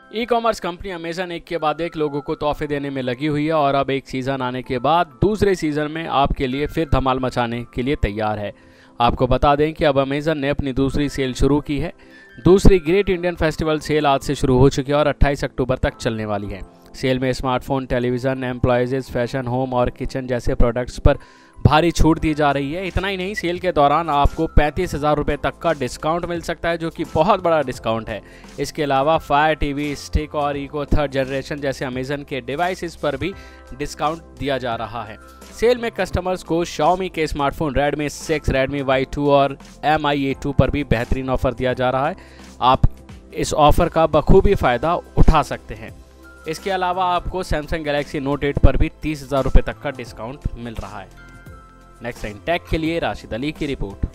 E commerce company Amazon एक के बाद एक लोगों को तोहफे देने में लगी हुई है और अब एक सीज़न आने के बाद दूसरे सीज़न में आपके लिए फिर धमाल मचाने के लिए तैयार है। आपको बता दें कि अब अमेजन ने अपनी दूसरी सेल शुरू की है। दूसरी ग्रेट इंडियन फेस्टिवल सेल आज से शुरू हो चुकी है और 28 अक्टूबर तक चलने वाली है। सेल में smartphone, television, employees, fashion, home और किचन जैसे प्रोडक्ट्स पर भारी छूट दी जा रही है। इतना ही नहीं, सेल के दौरान आपको 35,000 रुपये तक का डिस्काउंट मिल सकता है, जो कि बहुत बड़ा डिस्काउंट है। इसके अलावा फायर टीवी, स्टिक और इको थर्ड जनरेशन जैसे अमेजन के डिवाइसेस पर भी डिस्काउंट दिया जा रहा है। सेल में कस्टमर्स को Xiaomi के स्मार्टफोन Redmi 6, Redmi Y2 और Mi A2 पर भी बेहतरीन ऑफर दिया जा रहा है। आप इस ऑफर का बखूबी फ़ायदा उठा सकते हैं। इसके अलावा आपको Samsung Galaxy Note 8 पर भी 30,000 रुपये तक का डिस्काउंट मिल रहा है। नेक्स्ट टाइम टेक के लिए राशिद अली की रिपोर्ट।